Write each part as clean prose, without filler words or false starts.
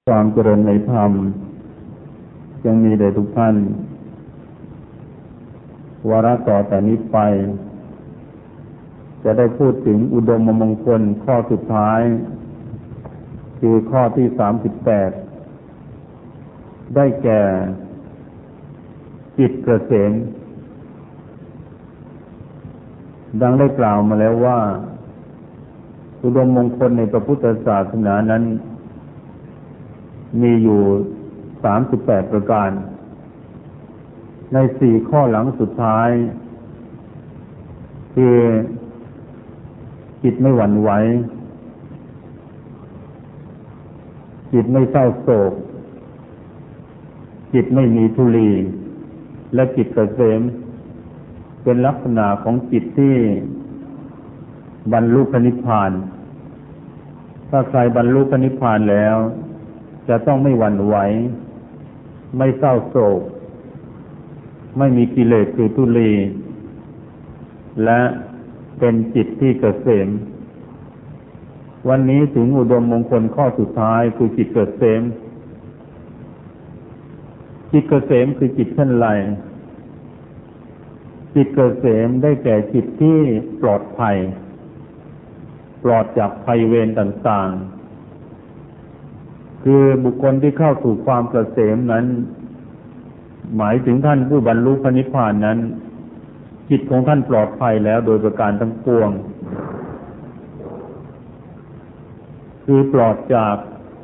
ความเจริญในธรรมยังมีแด่ทุกท่านวาระต่อแต่นี้ไปจะได้พูดถึงอุดมมงคลข้อสุดท้ายคือข้อที่38ได้แก่จิตเกษมดังได้กล่าวมาแล้วว่าอุดมมงคลในพระพุทธศาสนานั้นมีอยู่38ประการใน4ข้อหลังสุดท้ายคือจิตไม่หวั่นไหวจิตไม่เศร้าโศกจิตไม่มีทุลีและจิตเกษมเป็นลักษณะของจิตที่บรรลุพระนิพพานถ้าใครบรรลุพระนิพพานแล้วจะต้องไม่หวั่นไหวไม่เศร้าโศกไม่มีกิเลสคือทุลีและเป็นจิตที่เกษมวันนี้ถึงอุดมมงคลข้อสุดท้ายคือจิตเกษมจิตเกษมคือจิตชั้นไรจิตเกษมได้แก่จิตที่ปลอดภัยปลอดจากภัยเวรต่างๆคือบุคคลที่เข้าสู่ความเกษมนั้นหมายถึงท่านผู้บรรลุพระนิพพานนั้นจิตของท่านปลอดภัยแล้วโดยประการทั้งปวงคือปลอดจาก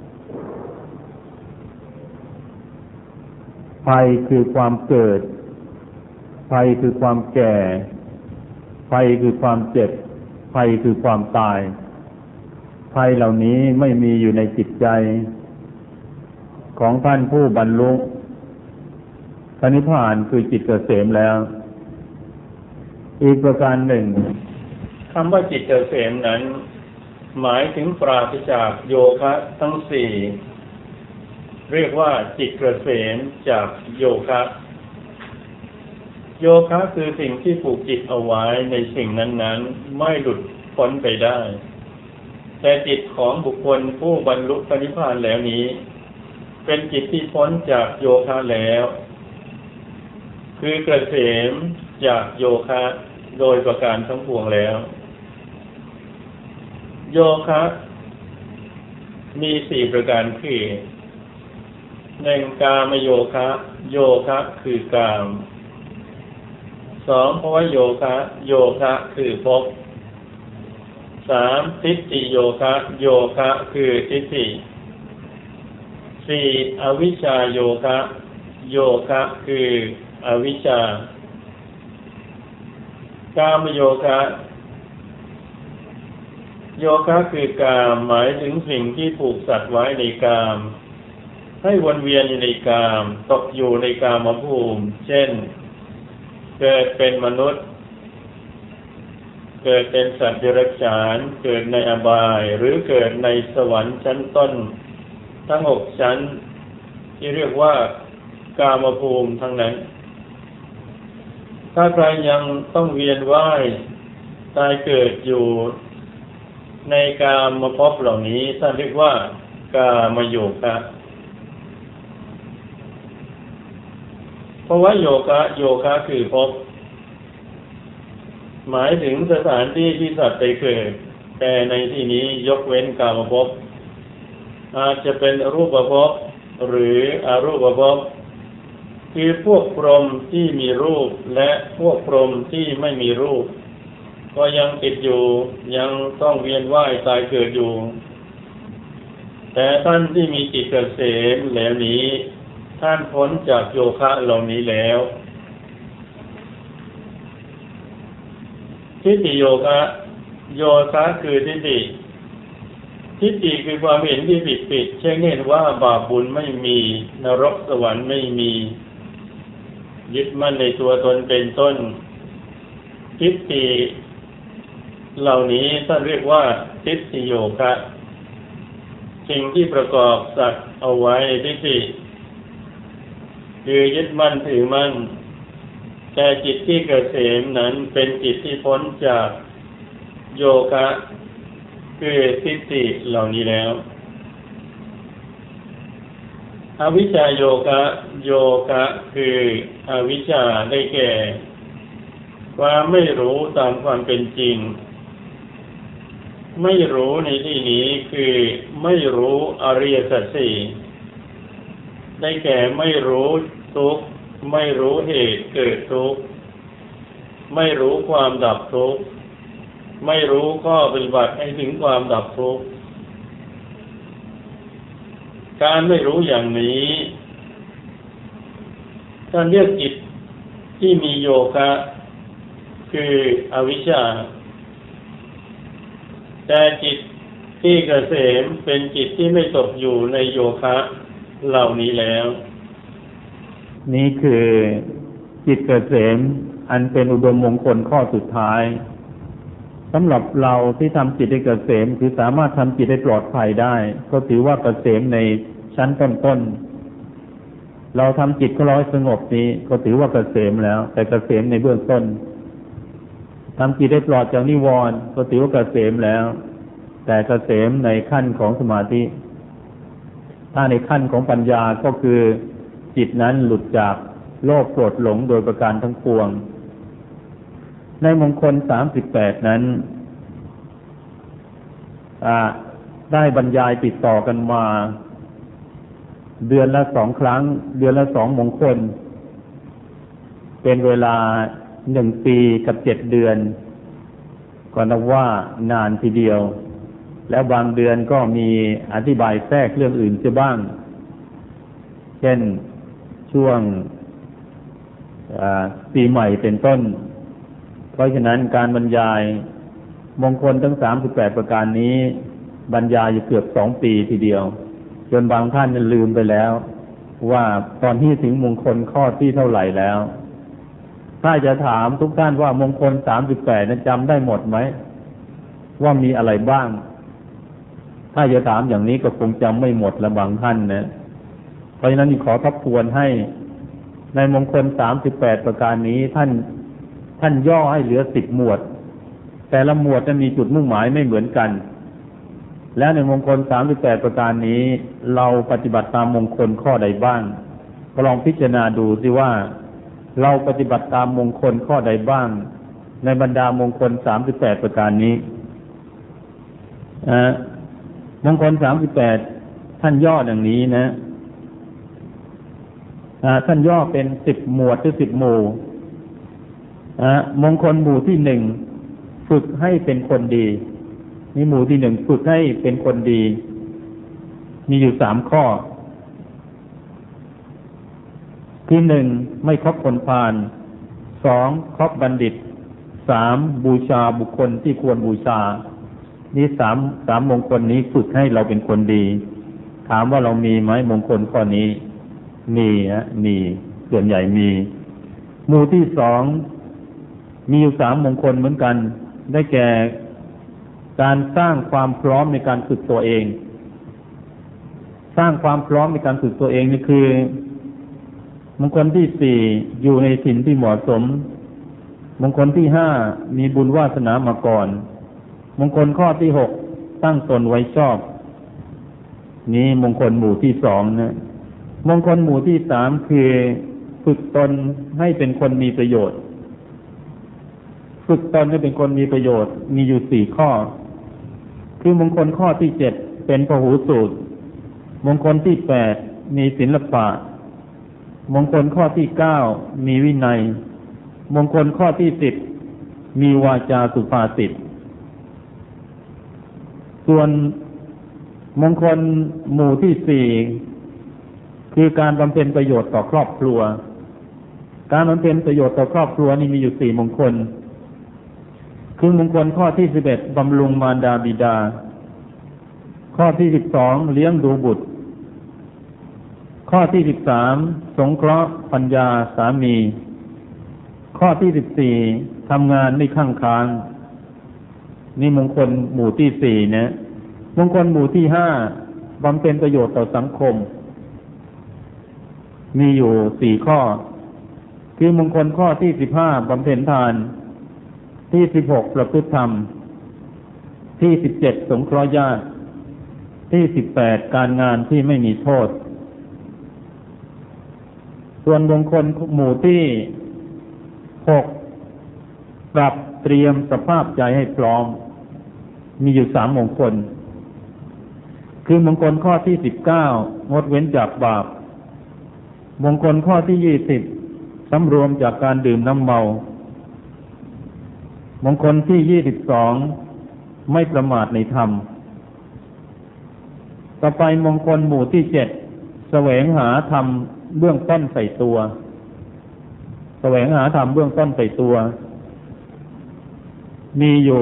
ภัยคือความเกิดภัยคือความแก่ภัยคือความเจ็บภัยคือความตายภัยเหล่านี้ไม่มีอยู่ในจิตใจของท่านผู้บรรลุพระนิพพานคือจิตเกษมแล้วอีกประการหนึ่งคำว่าจิตเกษมนั้นหมายถึงปราศจากโยคะทั้งสี่เรียกว่าจิตเกษมจากโยคะโยคะคือสิ่งที่ผูกจิตเอาไว้ในสิ่งนั้นๆไม่หลุดพ้นไปได้แต่จิตของบุคคลผู้บรรลุพระนิพพานแล้วนี้เป็นจิตที่พ้นจากโยคะแล้วคือเกษมจากโยคะโดยประการทั้งปวงแล้วโยคะมี4ประการคือ1กามโยคะโยคะคือกาม2ภวโยคะโยคะคือภพ3ทิฏฐิโยคะโยคะคือทิฏฐิ4อวิชชาโยคะโยคะคืออวิชชากามโยคะโยคะคือกามหมายถึงสิ่งที่ผูกสัตว์ไว้ในกามให้วนเวียนอยู่ในกามตกอยู่ในกามภูมิเช่นเกิดเป็นมนุษย์เกิดเป็นสัตว์เดรัจฉานเกิดในอบายหรือเกิดในสวรรค์ชั้นต้นทั้ง6ชั้นที่เรียกว่ากามภูมิทั้งนั้นถ้าใครยังต้องเวียนว่ายตายเกิดอยู่ในกามภพเหล่านี้ท่านเรียกว่ากามโยคะเพราะว่าโยคะคือภพหมายถึงสถานที่ที่สัตว์ไปเกิดแต่ในที่นี้ยกเว้นกามภพอาจจะเป็นรูปภพหรืออรูปภพคือพวกพรหมที่มีรูปและพวกพรหมที่ไม่มีรูปก็ยังติดอยู่ยังต้องเวียนว่ายตายเกิดอยู่แต่ท่านที่มีจิตเกษมแล้วนี้ท่านพ้นจากโยคะเหล่านี้แล้วทิฏฐิโยคะโยคะคือทิฏฐิคือความเห็นที่ผิดเช่นเห็นว่าบาปบุญไม่มีนรกสวรรค์ไม่มียึดมั่นในตัวตนเป็นต้นทิฏฐิเหล่านี้ท่านเรียกว่าทิฏฐิโยคะสิ่งที่ประกอบสัตว์เอาไว้ในทิฏฐิคือยึดมั่นถือมั่นแต่จิตที่เกษมนั้นเป็นจิตที่พ้นจากโยคะคือทิฏฐิเหล่านี้แล้วอวิชชาโยคะโยคะคืออวิชชาได้แก่ความไม่รู้ตามความเป็นจริงไม่รู้ในที่นี้คือไม่รู้อริยสัจสี่ได้แก่ไม่รู้ทุกข์ไม่รู้เหตุเกิดทุกข์ไม่รู้ความดับทุกข์ไม่รู้ข้อปฏิบัติให้ถึงความดับทุกข์การไม่รู้อย่างนี้ท่านเรียกจิตที่มีโยคะคืออวิชชาแต่จิตที่เกษมเป็นจิตที่ไม่ตกอยู่ในโยคะเหล่านี้แล้วนี่คือจิตเกษมอันเป็นอุดมมงคลข้อสุดท้ายสำหรับเราที่ทำจิตให้เกษมคือสามารถทำจิตให้ปลอดภัยได้ก็ถือว่าเกษมในชั้นต้นๆเราทำจิตของเราให้สงบนี้ก็ถือว่าเกษมแล้วแต่เกษมในเบื้องต้นทำจิตให้ปลอดจากนิวรณ์ก็ถือว่าเกษมแล้วแต่เกษมในขั้นของสมาธิถ้าในขั้นของปัญญาก็คือจิตนั้นหลุดจากโลภโกรธหลงโดยประการทั้งปวงในมงคล38นั้นได้บรรยายติดต่อกันมาเดือนละ2 ครั้งเดือนละ2 มงคลเป็นเวลา1 ปีกับ7 เดือนก็นับว่านานทีเดียวแล้วบางเดือนก็มีอธิบายแทรกเรื่องอื่นเสียบ้างเช่นช่วงปีใหม่เป็นต้นเพราะฉะนั้นการบรรยายมงคลทั้ง38ประการนี้บรรยายอยู่เกือบ2 ปีทีเดียวจนบางท่านลืมไปแล้วว่าตอนที่ถึงมงคลข้อที่เท่าไหร่แล้วถ้าจะถามทุกท่านว่ามงคล38นั้นจำได้หมดไหมว่ามีอะไรบ้างถ้าจะถามอย่างนี้ก็คงจำไม่หมดละบางท่านนะเพราะฉะนั้นขอทบทวนให้ในมงคล38ประการนี้ท่านย่อให้เหลือ10 หมวดแต่ละหมวดจะมีจุดมุ่งหมายไม่เหมือนกันและในมงคล38ประการนี้เราปฏิบัติตามมงคลข้อใดบ้างก็ลองพิจารณาดูสิว่าเราปฏิบัติตามมงคลข้อใดบ้างในบรรดามงคล38ประการนี้มงคล38ท่านย่ออย่างนี้นะท่านย่อเป็น10 หมวดหรือ10 หมู่มงคลหมู่ที่1ฝึกให้เป็นคนดีนี่หมู่ที่1ฝึกให้เป็นคนดีมีอยู่3 ข้อที่1ไม่คบคนพาล2คบบัณฑิต3บูชาบุคคลที่ควรบูชานี่3มงคลนี้ฝึกให้เราเป็นคนดีถามว่าเรามีไหมมงคลข้อนี้มีส่วนใหญ่มีหมู่ที่2มีอยู่3 มงคลเหมือนกันได้แก่การสร้างความพร้อมในการฝึกตัวเองสร้างความพร้อมในการฝึกตัวเองนี่คือมงคลที่4อยู่ในศีลที่เหมาะสมมงคลที่5มีบุญวาสนามาก่อนมงคลข้อที่6ตั้งตนไว้ชอบนี้มงคลหมู่ที่2นะมงคลหมู่ที่3คือฝึกตนให้เป็นคนมีประโยชน์ฝึกตนให้เป็นคนมีประโยชน์มีอยู่4 ข้อคือมงคลข้อที่7เป็นพหูสูตรมงคลที่8มีศิลปะมงคลข้อที่9มีวินัยมงคลข้อที่10มีวาจาสุภาษิตส่วนมงคลหมู่ที่4คือการบำเพ็ญประโยชน์ต่อครอบครัวการบำเพ็ญประโยชน์ต่อครอบครัวนี่มีอยู่4 มงคลคือมงคลข้อที่11บำรุงมารดาบิดาข้อที่12เลี้ยงดูบุตรข้อที่13สงเคราะห์ปัญญาสามีข้อที่14ทำงานไม่ข้างค้างนี่มงคลหมู่ที่4นะมงคลหมู่ที่5บำเพ็ญประโยชน์ต่อสังคมมีอยู่4 ข้อคือมงคลข้อที่15บำเพ็ญทานที่16ประพฤติธรรมที่17สงเคราะห์ญาติที่18การงานที่ไม่มีโทษส่วนมงคลหมู่ที่6ปรับเตรียมสภาพใจให้พร้อมมีอยู่3 มงคลคือมงคลข้อที่19งดเว้นจากบาปมงคลข้อที่20สำรวมจากการดื่มน้ำเมามงคลที่22ไม่ประมาทในธรรมต่อไปมงคลหมู่ที่7แสวงหาธรรมเบื้องต้นใส่ตัวแสวงหาธรรมเบื้องต้นใส่ตัวมีอยู่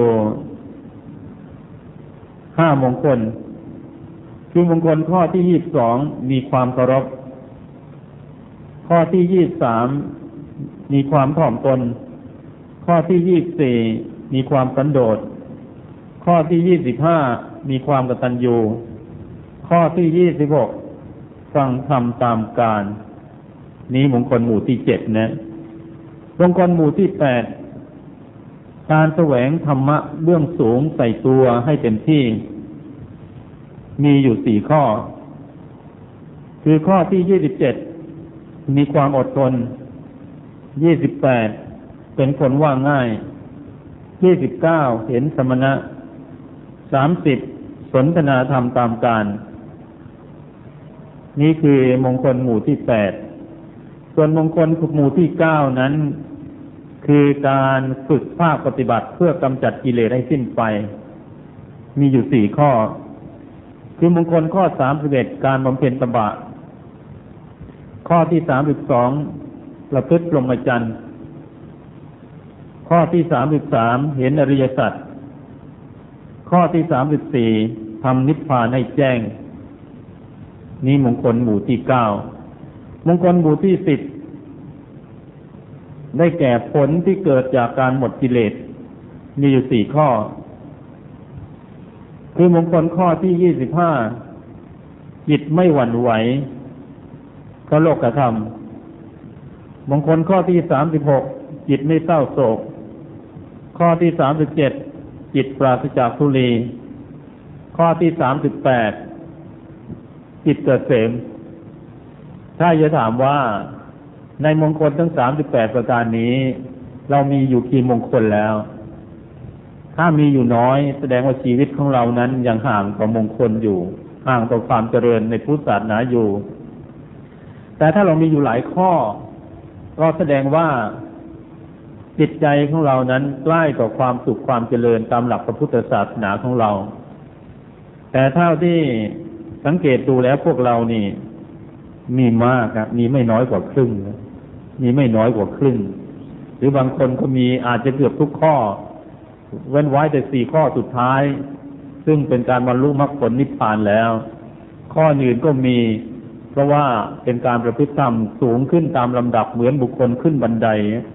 5 มงคลคือมงคลข้อที่22มีความเคารพข้อที่23มีความถ่อมตนข้อที่24มีความสันโดษข้อที่25มีความกตัญญูข้อที่26ฟังธรรมตามกาลนี้มงคลหมู่ที่7นะมงคลหมู่ที่8การแสวงธรรมะเบื้องสูงใส่ตัวให้เต็มที่มีอยู่4 ข้อคือข้อที่27มีความอดทน28เป็นคนว่าง่าย29เห็นสมณะ30สนทนาธรรมตามกาลนี่คือมงคลหมู่ที่8ส่วนมงคลหมู่ที่9นั้นคือการฝึกภาคปฏิบัติเพื่อกำจัดกิเลสให้สิ้นไปมีอยู่4 ข้อคือมงคลข้อ31การบำเพ็ญตบะข้อที่32ประพฤติพรหมจรรย์ข้อที่33เห็นอริยสัจข้อที่34ทำนิพพานให้แจ้งนี่มงคลหมู่ที่9มงคลหมู่ที่10ได้แก่ผลที่เกิดจากการหมดกิเลสมีอยู่4 ข้อคือมงคลข้อที่25จิตไม่หวั่นไหวเพราะโลกธรรมมงคลข้อที่36จิตไม่เศร้าโศกข้อที่37จิตปราศจากทุลีข้อที่38จิตเกษมถ้าจะถามว่าในมงคลทั้ง38ประการนี้เรามีอยู่กี่มงคลแล้วถ้ามีอยู่น้อยแสดงว่าชีวิตของเรานั้นยังห่างต่อมงคลอยู่ห่างต่อความเจริญในพุทธศาสนาอยู่แต่ถ้าเรามีอยู่หลายข้อก็แสดงว่าจิตใจของเรานั้นใกล้ต่อความสุขความเจริญตามหลักพระพุทธศาสนาของเราแต่เท่าที่สังเกตดูแล้วพวกเรานี่มีมากครับมีไม่น้อยกว่าครึ่งมีไม่น้อยกว่าครึ่งหรือบางคนก็มีอาจจะเกือบทุกข้อเว้นไว้แต่4 ข้อสุดท้ายซึ่งเป็นการบรรลุมรรคผลนิพพานแล้วข้ออื่นก็มีเพราะว่าเป็นการประพฤติธรรมสูงขึ้นตามลำดับเหมือนบุคคลขึ้นบันได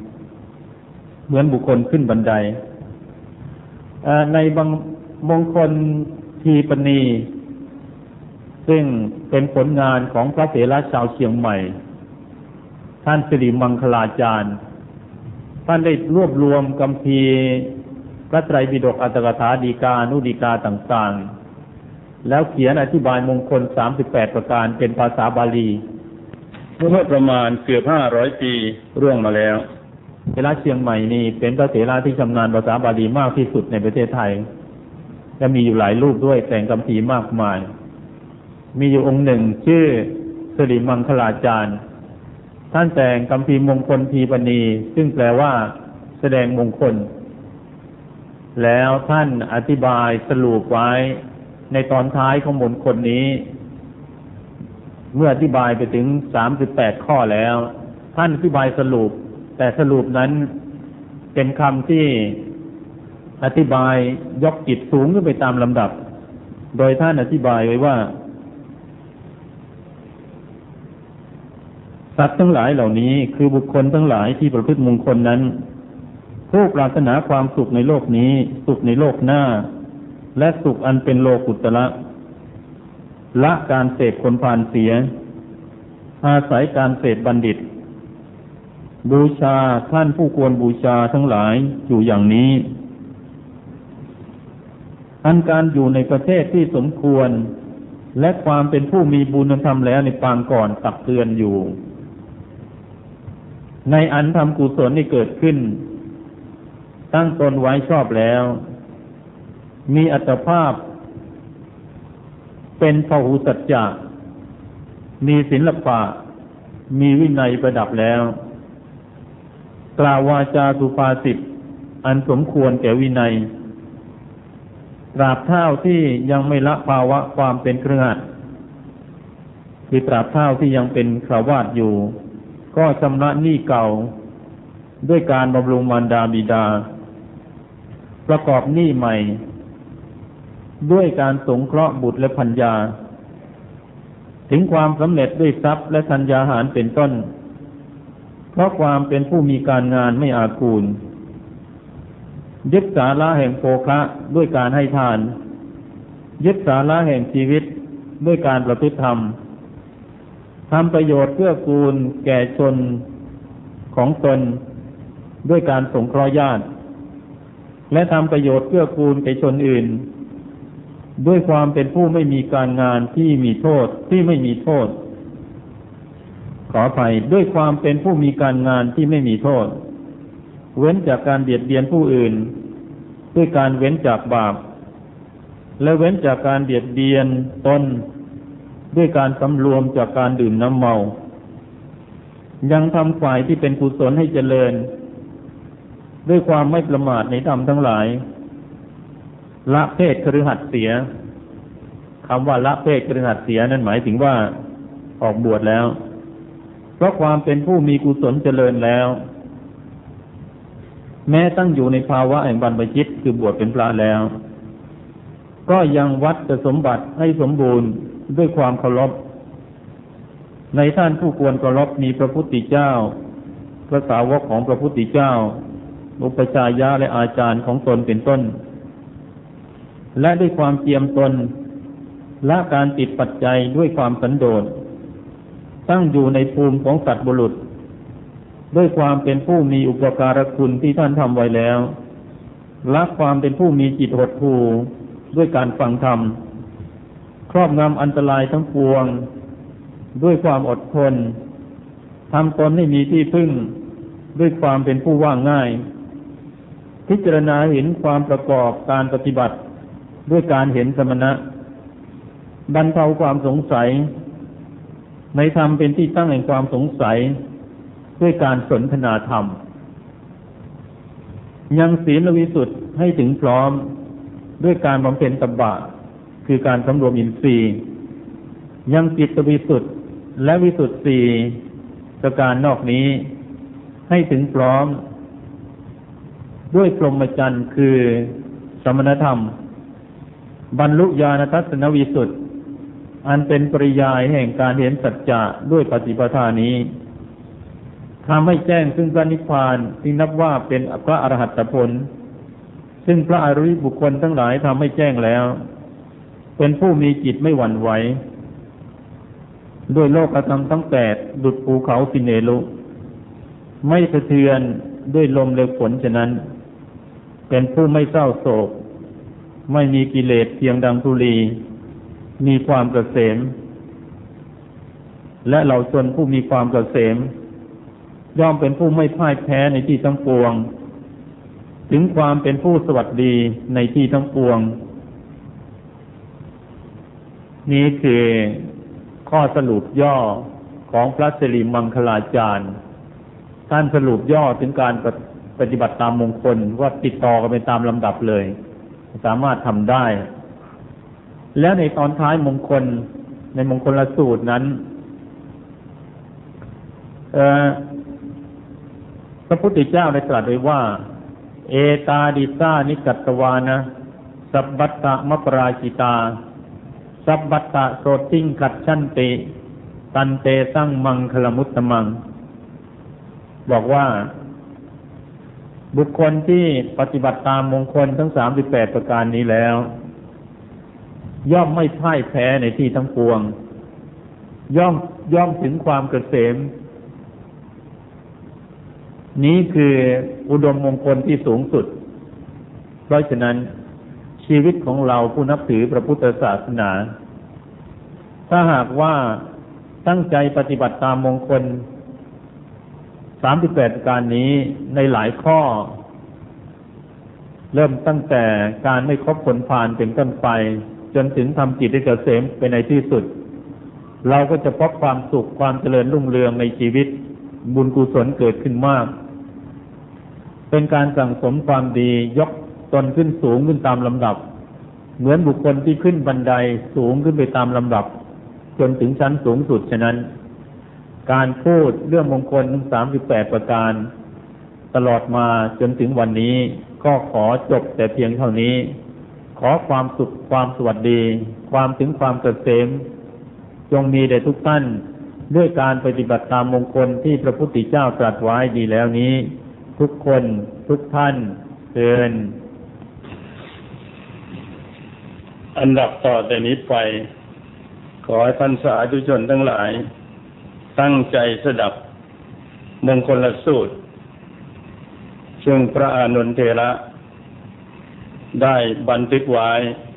ในบางมงคลทีปณีซึ่งเป็นผลงานของพระเถระชาวเชียงใหม่ท่านสิริมังคลาจารย์ท่านได้รวบรวมคัมภีร์พระไตรปิฎกอัตถกถาฎีกานุฎีกาต่างๆแล้วเขียนอธิบายมงคล38ประการเป็นภาษาบาลีเมื่อประมาณเกือบ500 ปีร่วงมาแล้วเถระเชียงใหม่นี่เป็นพระเถระที่ชำนาญภาษาบาลีมากที่สุดในประเทศไทยและมีอยู่หลายรูปด้วยแต่งคัมภีร์มากมายมีอยู่องค์หนึ่งชื่อสิริมังคลาจารย์ท่านแต่งคัมภีร์มงคลทีปณีซึ่งแปลว่าแสดงมงคลแล้วท่านอธิบายสรุปไว้ในตอนท้ายของมงคลนี้เมื่ออธิบายไปถึง38 ข้อแล้วท่านอธิบายสรุปแต่สรุปนั้นเป็นคำที่อธิบายยกจิตสูงขึ้นไปตามลำดับโดยท่านอธิบายไว้ว่าสัตว์ทั้งหลายเหล่านี้คือบุคคลทั้งหลายที่ประพฤติมงคลนั้นผู้ปรารถนาความสุขในโลกนี้สุขในโลกหน้าและสุขอันเป็นโลกุตระละการเสพคนพาลเสียอาศัยการเสพบัณฑิตบูชาท่านผู้ควรบูชาทั้งหลายอยู่อย่างนี้อันการอยู่ในประเทศที่สมควรและความเป็นผู้มีบุญธรรมแล้วในปางก่อนตักเตือนอยู่ในอันทำกุศลที่เกิดขึ้นตั้งตนไว้ชอบแล้วมีอัตภาพเป็นพหุสัจจะมีศิลปะมีวินัยประดับแล้วกล่าววาจาสุภาษิตอันสมควรแก่วินัยตราบเท่าที่ยังไม่ละภาวะความเป็นเครือขัดคือตราบเท่าที่ยังเป็นฆราวาสอยู่ก็ชำระหนี้เก่าด้วยการบำรุงมารดาบิดาประกอบหนี้ใหม่ด้วยการสงเคราะห์บุตรและภรรยาถึงความสำเร็จด้วยทรัพย์และธัญญาหารเป็นต้นเพราะความเป็นผู้มีการงานไม่อากูลยึดสาระแห่งโภคะด้วยการให้ทานยึดสาระแห่งชีวิตด้วยการประพฤติธรรมทำประโยชน์เพื่อกูลแก่ชนของตนด้วยการสงเคราะห์ญาติและทำประโยชน์เพื่อกูลแก่ชนอื่นด้วยความเป็นผู้ไม่มีการงานที่มีโทษที่ไม่มีโทษขออภัยด้วยความเป็นผู้มีการงานที่ไม่มีโทษเว้นจากการเบียดเบียนผู้อื่นด้วยการเว้นจากบาปและเว้นจากการเบียดเบียนตนด้วยการสำรวมจากการดื่มน้ำเมายังทำฝ่ายที่เป็นกุศลให้เจริญด้วยความไม่ประมาทในธรรมทั้งหลายละเพศคฤหัสถ์เสียคำว่าละเพศคฤหัสถ์เสียนั้นหมายถึงว่าออกบวชแล้วเพราะความเป็นผู้มีกุศลเจริญแล้วแม้ตั้งอยู่ในภาวะแห่งบรรพชิตคือบวชเป็นพระแล้วก็ยังวัดสมบัติให้สมบูรณ์ด้วยความเคารพในท่านผู้ควรเคารพมีพระพุทธเจ้าพระสาวกของพระพุทธเจ้าอุปชฌาย์และอาจารย์ของตนเป็นต้นและด้วยความเจียมตนละการติดปัจจัยด้วยความสันโดษตั้งอยู่ในภูมิของสัตว์บุรุษด้วยความเป็นผู้มีอุปการะคุณที่ท่านทำไว้แล้วละความเป็นผู้มีจิตหดหู่ด้วยการฟังธรรมครอบงำอันตรายทั้งปวงด้วยความอดทนทำตนให้มีที่พึ่งด้วยความเป็นผู้ว่าง่ายพิจารณาเห็นความประกอบการปฏิบัติด้วยการเห็นสมณะบรรเทาความสงสัยในธรรมเป็นที่ตั้งแห่งความสงสัยด้วยการสนทนาธรรมยังศีลวิสุทธิ์ให้ถึงพร้อมด้วยการบำเพ็ญตบะคือการสำรวมอินทรีย์ยังจิตวิสุทธิ์และวิสุทธิ์สี่ประการนอกนี้ให้ถึงพร้อมด้วยพรหมจรรย์คือสมณธรรมบรรลุญาณทัศนวิสุทธิ์อันเป็นปริยายแห่งการเห็นสัจจะด้วยปฏิปทานี้ทำให้แจ้งซึ่งพระนิพพานที่นับว่าเป็นพระอรหัตผลซึ่งพระอริยบุคคลทั้งหลายทำให้แจ้งแล้วเป็นผู้มีจิตไม่หวั่นไหวด้วยโลกธรรมทั้งแปดดุจภูเขาสิเนลุไม่สะเทือนด้วยลมและฝนฉะนั้นเป็นผู้ไม่เศร้าโศกไม่มีกิเลสเพียงดังธุลีมีความเกษมและเหล่าชนผู้มีความเกษมย่อมเป็นผู้ไม่พ่ายแพ้ในที่ทั้งปวงถึงความเป็นผู้สวัสดีในที่ทั้งปวงนี้คือข้อสรุปย่อของพระสิริมังคลาจารย์ท่านสรุปย่อถึงการปฏิบัติตามมงคลว่าติดต่อกันไปตามลำดับเลยสามารถทำได้แล้วในตอนท้ายมงคลในมงคลสูตรนั้นพระพุทธเจ้าได้ตรัสไว้ว่าเอตาดิสานิกัตตวานะสัพพัตตะมะปราชิตาสัพพัตตะโสติงกัจฉันติตันเตสังมังคลมุตตมังบอกว่าบุคคลที่ปฏิบัติตามมงคลทั้ง38ประการนี้แล้วย่อมไม่พ่ายแพ้ในที่ทั้งปวงย่อมถึงความเกษมนี้คืออุดมมงคลที่สูงสุดเพราะฉะนั้นชีวิตของเราผู้นับถือพระพุทธศาสนาถ้าหากว่าตั้งใจปฏิบัติตามมงคล 38ประการนี้ในหลายข้อเริ่มตั้งแต่การไม่คบผลพาลเป็นต้นไปจนถึงทำจิตให้เกษมไปในที่สุดเราก็จะพบความสุขความเจริญรุ่งเรืองในชีวิตบุญกุศลเกิดขึ้นมากเป็นการสั่งสมความดียกตนขึ้นสูงขึ้นตามลำดับเหมือนบุคคลที่ขึ้นบันไดสูงขึ้นไปตามลำดับจนถึงชั้นสูงสุดฉะนั้นการพูดเรื่องมงคลทั้ง38ประการตลอดมาจนถึงวันนี้ก็ขอจบแต่เพียงเท่านี้ขอความสุขความสวัสดีความถึงความเกษมจงมีแด่ทุกท่านด้วยการปฏิบัติตามมงคลที่พระพุทธเจ้าตรัสไว้ดีแล้วนี้ทุกคนทุกท่านเชิญอันดับต่อแต่นี้ไปขอให้ท่านสาธุชนทั้งหลายตั้งใจสดับมงคลสูตรซึ่งพระอานนท์เถระได้บันทึกไว้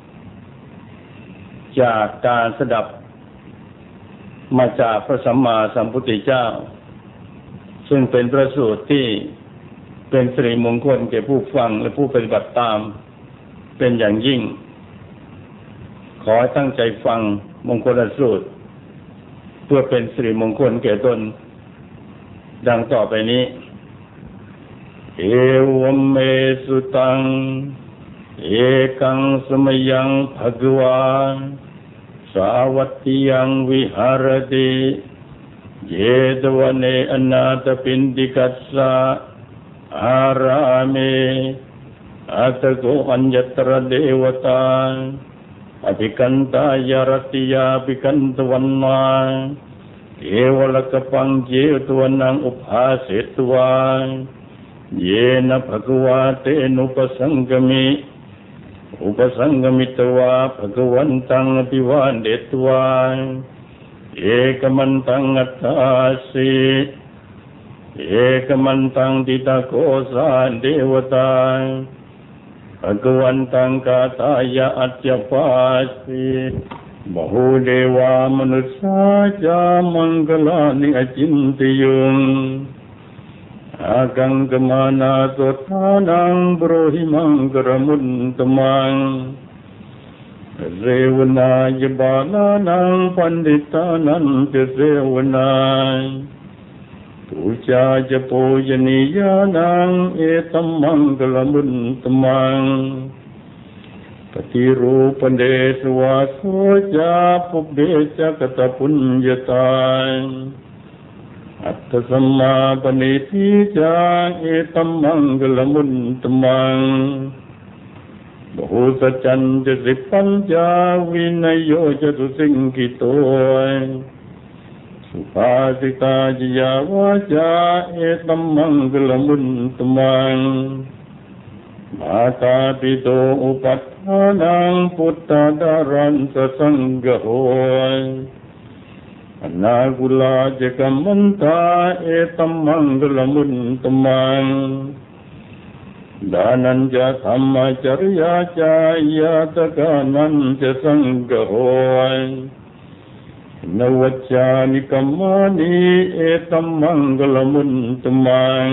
จากการสดับมาจากพระสัมมาสัมพุทธเจ้าซึ่งเป็นพระสูตรที่เป็นสิริมงคลแก่ผู้ฟังและผู้ปฏิบัติตามเป็นอย่างยิ่งขอให้ตั้งใจฟังมงคลสูตรเพื่อเป็นสิริมงคลแก่ตนดังต่อไปนี้เอวเมสุตังเอกังสมยังภะคะวาสาวัตติยังวิหารติเยตวเนอนาถปิณฑิกัสสะอาราเมอัตโกอัญญตระเดวตาอภิกันตายรติยาภิกันตวันมาเอวลกปังเจตวนังอุปาเสตวาเยนะภะคะวาเตนุปสังกมิอุปสังกมิตวาภะคะวันตังอภิวาเดตวาเอกมันตังอัตถาสิเอกมันตังติตาโกสาเดวตาภะคะวันตังกาตายะอัจจปาสิบหูเดวามนุสสาจามังคลานิอจินติยุงอากังกมานาโสทานังบรหิมังกรมุนตมังเรวนายบาลานังปันดิตานันเจเรวนายตุจาจโปยนิยานังเอตัมมังกลมุนตมังปฏิรูปเดสวาโสจาปุเบจักตปุญญาตาอัตถสัมมาปณิทิจาเอตัมมังกลมุนตมังบหุสัจจันจะสิปัญจาวินัยโยจตุสิงกิโตสุภาสิตาจยาวาจาเอตัมมังกลมุนตมังมาตาปิโตอุปัฏฐานังพุทธาดารันสสังฆโหอนาคุลาจกัมมันตาเอตัมมังกลมุนตมังดานันจะธรรมจริยาจายาตกานันจะสังฆโหนวัจจานิกัมมานิเอตัมมังกลมุนตมัง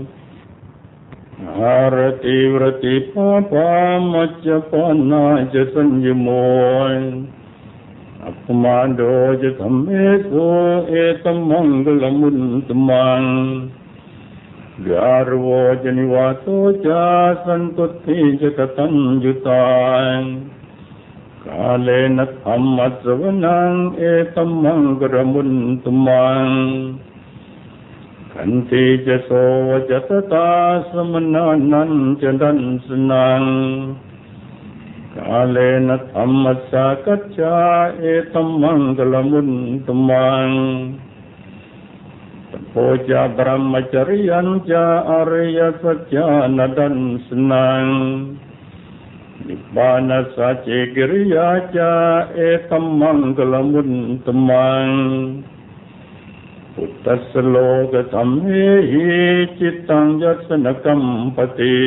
หารติวรติปาปามัจจปานาจะสัญญโมอัปมาโดจะธรรมเอโสเอตัมมังกลมุนตมังกาโรจะนิวาโสจาสันตุติจะกตัญญูตากาเลนะธรรมะสวนังเอตัมมังกลมุนตมังขันติจะโสวจะตตาสมนานันจะดันสนังกาเลนะธรรมะสากัจจาเอตัมมังกลมุนตมังโพจาบรมจริยัญจาอริยสัจจานดันสนังนิพพานัสสะเจกิริยาจาเอตัมมังกลมุนตมังพุทธัสสโลกธรรมเหิจิตตังยัสสนกัมปติ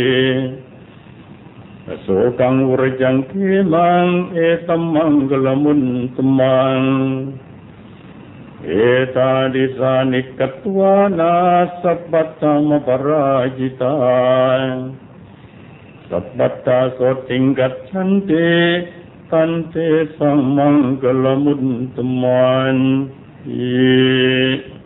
โสกังวรจังคีมังเอตัมมังกลมุนตมังเอเอตาดิสานิกัตวานาสัพพัตตมปราจิตาสัพพัตตาโสติงกัจฉันติตันเตสังมังกลมุตตมัน